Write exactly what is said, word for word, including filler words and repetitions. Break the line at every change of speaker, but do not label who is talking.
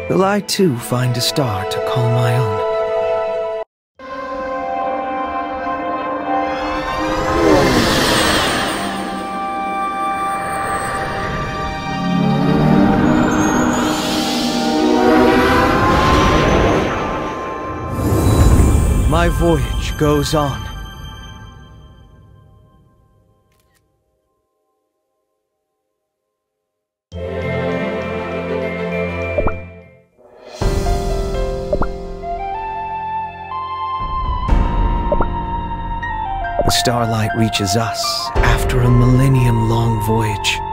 Will I too find a star to call my own? My voyage goes on. The starlight reaches us after a millennium-long voyage.